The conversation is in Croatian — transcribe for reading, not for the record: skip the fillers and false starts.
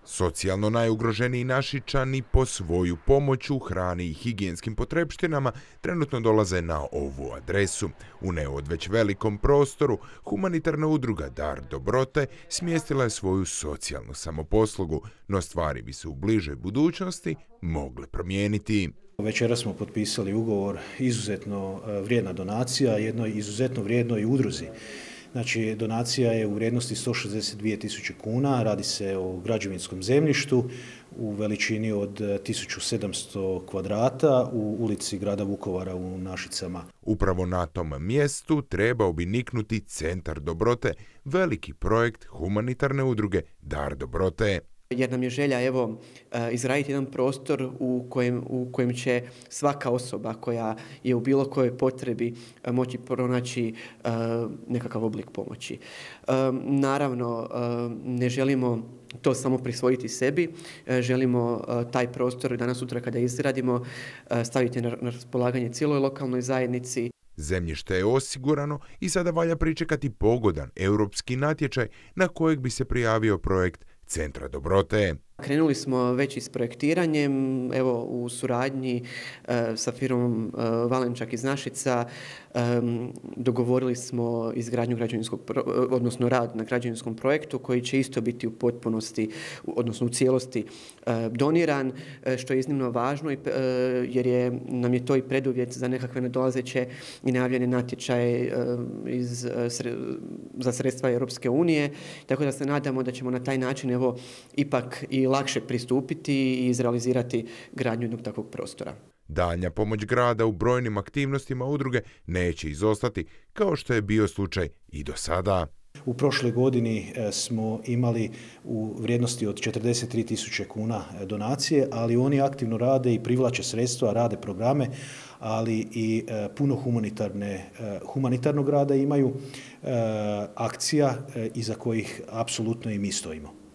Socijalno najugroženiji Našičani po svoju pomoć u hrani i higijenskim potrepštinama trenutno dolaze na ovu adresu. U neodveć velikom prostoru humanitarna udruga Dar dobrote smjestila je svoju socijalnu samoposlugu, no stvari bi se u bližoj budućnosti mogle promijeniti. Večeras smo potpisali ugovor, izuzetno vrijedna donacija, jednoj izuzetno vrijednoj udruzi. Znači, donacija je u vrijednosti 162.000 kuna, radi se o građevinskom zemljištu u veličini od 1700 kvadrata u ulici grada Vukovara u Našicama. Upravo na tom mjestu trebao bi niknuti Centar dobrote, veliki projekt humanitarne udruge Dar dobrote. Jer nam je želja izraditi jedan prostor u kojem će svaka osoba koja je u bilo kojoj potrebi moći pronaći nekakav oblik pomoći. Naravno, ne želimo to samo prisvojiti sebi, želimo taj prostor danas sutra kada izradimo staviti na raspolaganje cijeloj lokalnoj zajednici. Zemljište je osigurano i sada valja pričekati pogodan europski natječaj na kojeg bi se prijavio projekt Centra dobrote. Krenuli smo već i s projektiranjem, u suradnji sa firmom Valenčak iz Našica. Dogovorili smo izgradnju odnosno rad na građevinskom projektu koji će isto biti u potpunosti, odnosno u cijelosti doniran, što je iznimno važno jer nam je to i preduvjet za nekakve nadolazeće i najavljene natječaje za sredstva Europske unije. Tako da se nadamo da ćemo na taj način ipak i lakše pristupiti i izrealizirati gradnju jednog takvog prostora. Daljnja pomoć grada u brojnim aktivnostima udruge neće izostati, kao što je bio slučaj i do sada. U prošloj godini smo imali u vrijednosti od 43.000 kuna donacije, ali oni aktivno rade i privlače sredstva, rade programe, ali i puno humanitarnog rada imaju, akcija iza kojih apsolutno i mi stojimo.